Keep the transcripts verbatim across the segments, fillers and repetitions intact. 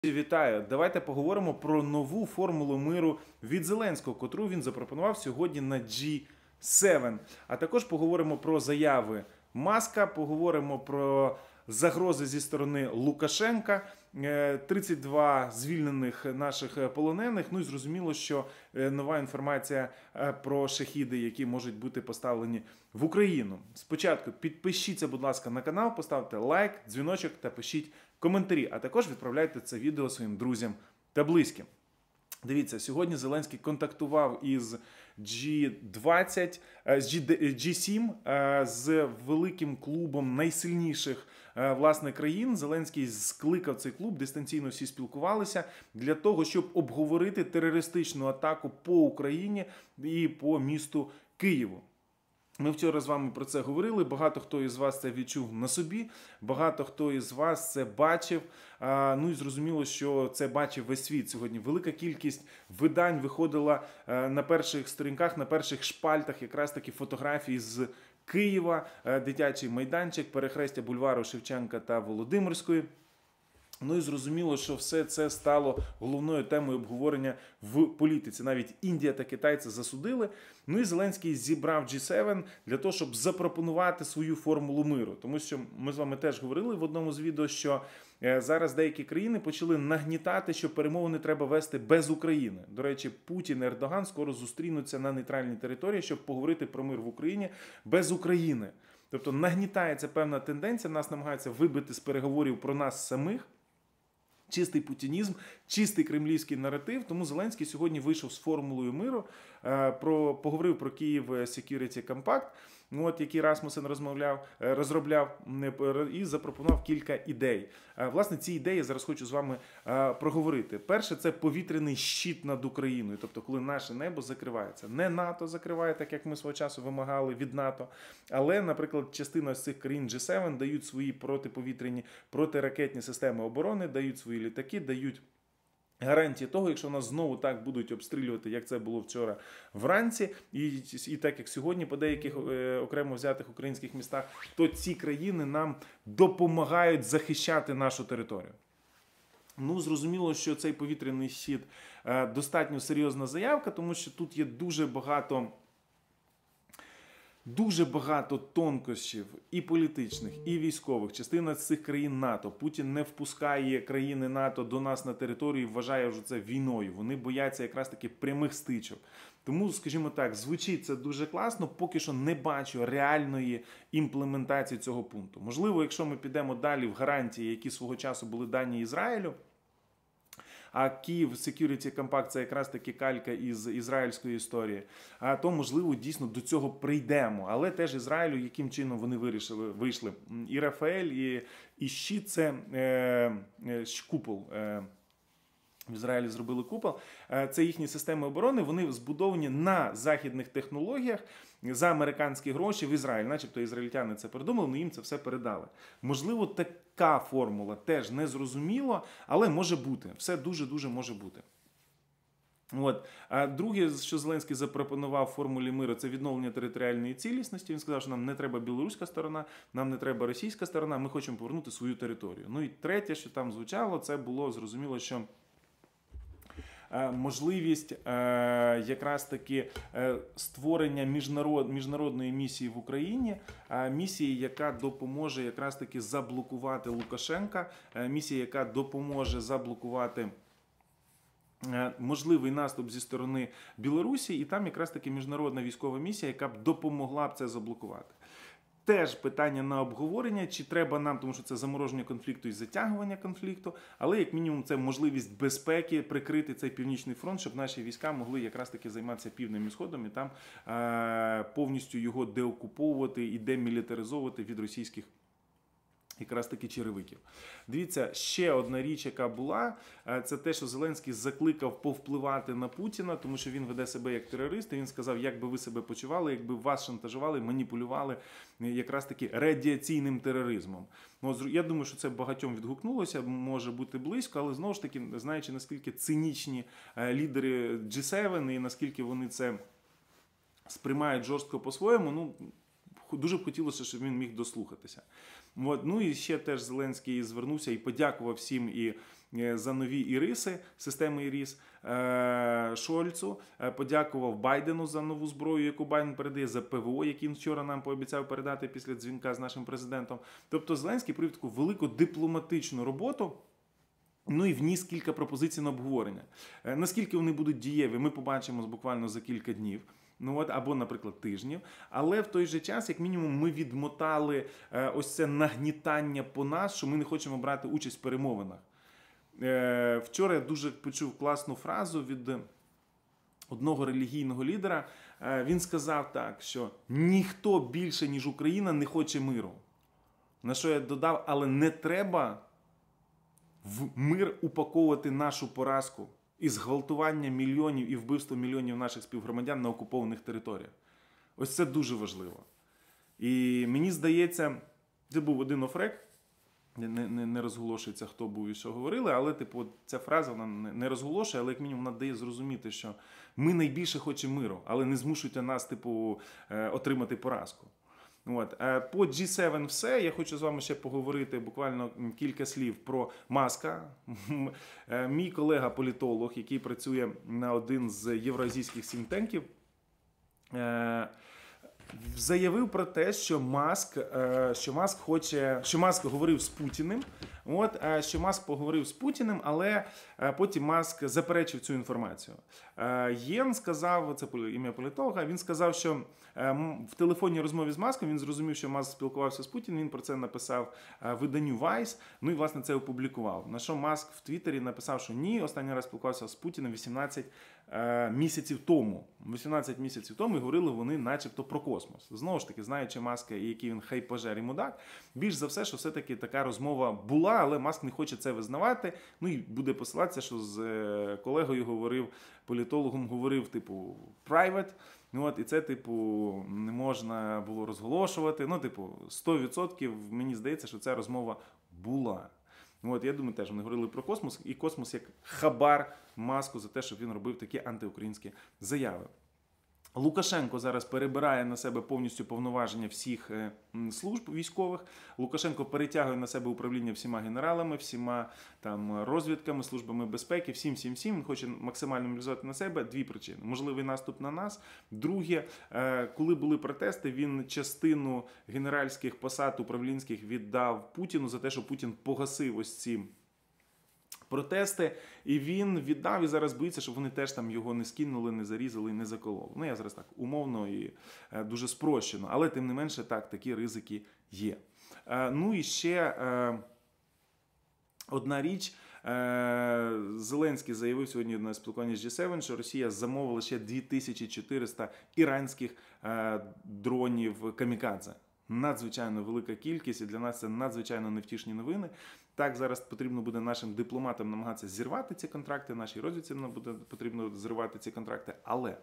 Вітаю! Давайте поговоримо про нову формулу миру від Зеленського, котру він запропонував сьогодні на джі сім. А також поговоримо про заяви Маска, поговоримо про загрози зі сторони Лукашенка, тридцять два звільнених наших полонених. Ну і зрозуміло, що нова інформація про шахіди, які можуть бути поставлені в Україну. Спочатку підпишіться, будь ласка, на канал, поставте лайк, дзвіночок та пишіть коментарі, а також відправляйте це відео своїм друзям та близьким. Дивіться, сьогодні Зеленський контактував із джі двадцять, з джі сім, з великим клубом найсильніших власне країн. Зеленський скликав цей клуб, дистанційно всі спілкувалися для того, щоб обговорити терористичну атаку по Україні і по місту Києву. Ми вчора з вами про це говорили, багато хто із вас це відчув на собі, багато хто із вас це бачив, ну і зрозуміло, що це бачив весь світ сьогодні. Велика кількість видань виходила на перших сторінках, на перших шпальтах якраз такі фотографії з Києва, дитячий майданчик, перехрестя бульвару Шевченка та Володимирської. Ну і зрозуміло, що все це стало головною темою обговорення в політиці. Навіть Індія та Китай це засудили. Ну і Зеленський зібрав джі сім для того, щоб запропонувати свою формулу миру. Тому що ми з вами теж говорили в одному з відео, що зараз деякі країни почали нагнітати, що перемовини треба вести без України. До речі, Путін і Ердоган скоро зустрінуться на нейтральній території, щоб поговорити про мир в Україні без України. Тобто нагнітається певна тенденція, нас намагаються вибити з переговорів про нас самих. Чистий путінізм, чистий кремлівський наратив. Тому Зеленський сьогодні вийшов з формулою миру, про, поговорив про Київ Security Compact, от, який Расмусен розмовляв, розробляв і запропонував кілька ідей. Власне, ці ідеї я зараз хочу з вами проговорити. Перше, це повітряний щит над Україною, тобто коли наше небо закривається. Не НАТО закриває, так як ми свого часу вимагали від НАТО, але, наприклад, частина з цих країн джі сім дають свої протиповітряні, протиракетні системи оборони, дають свої літаки, дають гарантії того, якщо нас знову так будуть обстрілювати, як це було вчора вранці, і, і так як сьогодні по деяких е, окремо взятих українських містах, то ці країни нам допомагають захищати нашу територію. Ну, зрозуміло, що цей повітряний щит е, достатньо серйозна заявка, тому що тут є дуже багато Дуже багато тонкощів і політичних, і військових. Частина з цих країн НАТО. Путін не впускає країни НАТО до нас на територію і вважає вже це війною. Вони бояться якраз таки прямих стичок. Тому, скажімо так, звучить це дуже класно, поки що не бачу реальної імплементації цього пункту. Можливо, якщо ми підемо далі в гарантії, які свого часу були дані Ізраїлю, а Київ Security Compact – це якраз таки калька із ізраїльської історії, а то, можливо, дійсно до цього прийдемо. Але теж Ізраїлю, яким чином вони вирішили, вийшли. І Рафаель, і, і щит – це е, е, купол. Е, В Ізраїлі зробили купол. Це їхні системи оборони, вони збудовані на західних технологіях за американські гроші в Ізраїль. Начебто ізраїльтяни це придумали, але їм це все передали. Можливо, така формула теж не зрозуміло, але може бути. Все дуже-дуже може бути. От. А друге, що Зеленський запропонував в формулі миру, це відновлення територіальної цілісності. Він сказав, що нам не треба білоруська сторона, нам не треба російська сторона, ми хочемо повернути свою територію. Ну і третє, що там звучало, це було зрозуміло, що можливість якраз таки створення міжнарод, міжнародної місії в Україні, місії, яка допоможе якраз таки заблокувати Лукашенка, місія, яка допоможе заблокувати можливий наступ зі сторони Білорусі, і там якраз таки міжнародна військова місія, яка б допомогла б це заблокувати. Теж питання на обговорення, чи треба нам, тому що це замороження конфлікту і затягування конфлікту, але як мінімум це можливість безпеки прикрити цей північний фронт, щоб наші війська могли якраз таки займатися Південним і Сходом і там е, повністю його деокуповувати і демілітаризовувати від російських якраз таки черевиків. Дивіться, ще одна річ, яка була, це те, що Зеленський закликав повпливати на Путіна, тому що він веде себе як терорист, і він сказав, як би ви себе почували, якби вас шантажували, маніпулювали якраз таки радіаційним тероризмом. Ну, я думаю, що це багатьом відгукнулося, може бути близько, але знову ж таки, знаючи, наскільки цинічні лідери джі сім і наскільки вони це сприймають жорстко по-своєму, ну, дуже б хотілося, щоб він міг дослухатися. От. Ну і ще теж Зеленський звернувся і подякував всім і за нові іриси, системи іріс, Шольцу, подякував Байдену за нову зброю, яку Байден передає, за ПВО, який він вчора нам пообіцяв передати після дзвінка з нашим президентом. Тобто Зеленський провів таку велику дипломатичну роботу, ну і вніс кілька пропозицій на обговорення. Наскільки вони будуть дієві, ми побачимо буквально за кілька днів. Ну от, або, наприклад, тижнів. Але в той же час, як мінімум, ми відмотали е, ось це нагнітання по нас, що ми не хочемо брати участь в перемовинах. Е, вчора я дуже почув класну фразу від одного релігійного лідера. Е, він сказав так, що ніхто більше, ніж Україна, не хоче миру. На що я додав, але не треба в мир упаковувати нашу поразку і зґвалтування мільйонів і вбивство мільйонів наших співгромадян на окупованих територіях. Ось це дуже важливо. І мені здається, це був один офрек, не, не, не розголошується, хто був і що говорили, але типу, ця фраза вона не розголошує, але як мінімум вона дає зрозуміти, що ми найбільше хочемо миру, але не змушуйте нас типу, отримати поразку. От. По джі севен все. Я хочу з вами ще поговорити буквально кілька слів про Маска. Мій колега-політолог, який працює на один з євроазійських сінтенків, заявив про те, що Маск, що Маск хоче, що Маск говорив з Путіним, от, що Маск поговорив з Путіним, але потім Маск заперечив цю інформацію. Єн сказав, це ім'я політолога, він сказав, що в телефонній розмові з Маском він зрозумів, що Маск спілкувався з Путіним, він про це написав виданню Vice, ну і, власне, це опублікував. На що Маск в Твіттері написав, що ні, останній раз спілкувався з Путіним вісімнадцять місяців тому. вісімнадцять місяців тому і говорили вони начебто про космос. Знову ж таки, знаючи Маска і який він хайпажер і мудак, більш за все, що все-таки така розмова була, але Маск не хоче це визнавати, ну і буде посилатися, що з колегою говорив, політологом говорив, типу, private, ну от, і це, типу, не можна було розголошувати, ну, типу, сто відсотків мені здається, що ця розмова була. От, я думаю, теж вони говорили про космос, і космос як хабар Маску за те, щоб він робив такі антиукраїнські заяви. Лукашенко зараз перебирає на себе повністю повноваження всіх служб військових. Лукашенко перетягує на себе управління всіма генералами, всіма там розвідками, службами безпеки, всім, всім, всім. Він хоче максимально мобілізувати на себе. Дві причини. Можливий наступ на нас. Друге, коли були протести, він частину генеральських посад управлінських віддав Путіну за те, що Путін погасив ось ці протести, і він віддав, і зараз боїться, щоб вони теж там його не скинули, не зарізали і не закололи. Ну, я зараз так умовно і е, дуже спрощено, але тим не менше так, такі ризики є. Е, ну і ще е, одна річ. Е, Зеленський заявив сьогодні на спілкуванні з джі севен, що Росія замовила ще дві тисячі чотириста іранських е, дронів камікадзе. Надзвичайно велика кількість, і для нас це надзвичайно невтішні новини. Так, зараз потрібно буде нашим дипломатам намагатися зірвати ці контракти, нашій розвідці буде потрібно зривати ці контракти, але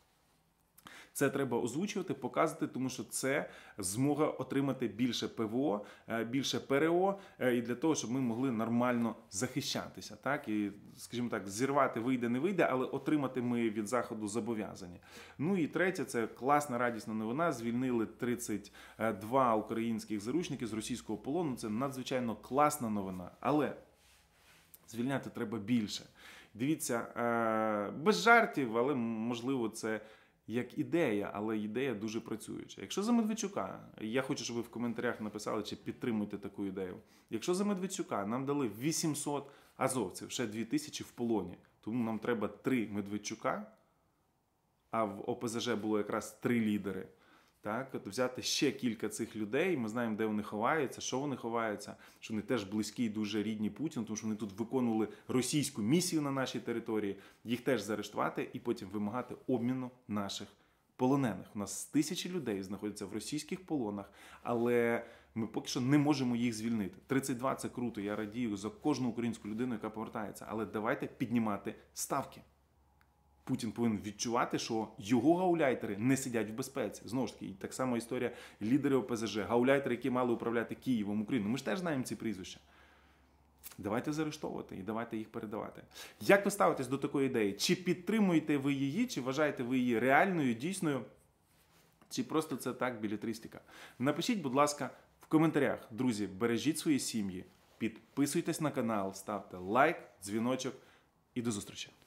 це треба озвучувати, показувати, тому що це змога отримати більше ПВО, більше ПРО, і для того, щоб ми могли нормально захищатися. Так? І, скажімо так, зірвати вийде, не вийде, але отримати ми від Заходу зобов'язані. Ну і третє, це класна, радісна новина. Звільнили тридцять два українських заручників з російського полону. Це надзвичайно класна новина. Але звільняти треба більше. Дивіться, без жартів, але, можливо, це як ідея, але ідея дуже працююча. Якщо за Медведчука, я хочу, щоб ви в коментарях написали, чи підтримуєте таку ідею. Якщо за Медведчука нам дали вісімсот азовців, ще дві тисячі в полоні, тому нам треба три Медведчука, а в о пе зе же було якраз три лідери. Так, от взяти ще кілька цих людей, ми знаємо, де вони ховаються, що вони ховаються, що вони теж близькі і дуже рідні Путіну, тому що вони тут виконували російську місію на нашій території, їх теж заарештувати і потім вимагати обміну наших полонених. У нас тисячі людей знаходяться в російських полонах, але ми поки що не можемо їх звільнити. тридцять два – це круто, я радію за кожну українську людину, яка повертається, але давайте піднімати ставки. Путін повинен відчувати, що його гауляйтери не сидять в безпеці. Знову ж таки, так само історія лідерів о пе зе же, гауляйтери, які мали управляти Києвом, Україною. Ми ж теж знаємо ці прізвища. Давайте заарештовувати і давайте їх передавати. Як ви ставитесь до такої ідеї? Чи підтримуєте ви її, чи вважаєте ви її реальною, дійсною, чи просто це так, білетристика? Напишіть, будь ласка, в коментарях. Друзі, бережіть свої сім'ї, Підписуйтесь на канал, ставте лайк, дзвіночок і до зустрічі.